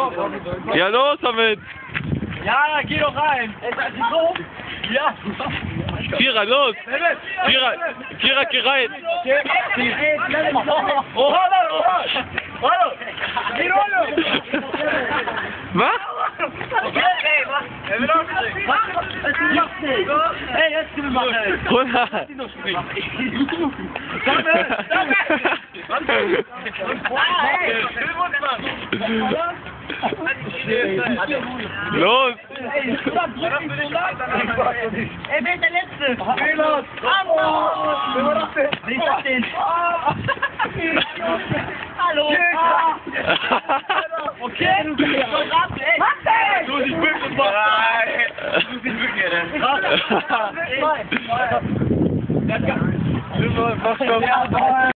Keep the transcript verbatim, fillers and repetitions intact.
Ja, los damit! Ja, geh doch rein. So? Ja. Kira, los! Kira, Kira, geh rein! Oh, hallo, hallo! Die Rolle! Was? Hey, jetzt können wir machen. Oder? Los! Ey, wer ist der Letzte? Fehler! Hallo! Okay, du bist schon ab, ey! Du bist wirklich mal! Du bist wirklich, ey!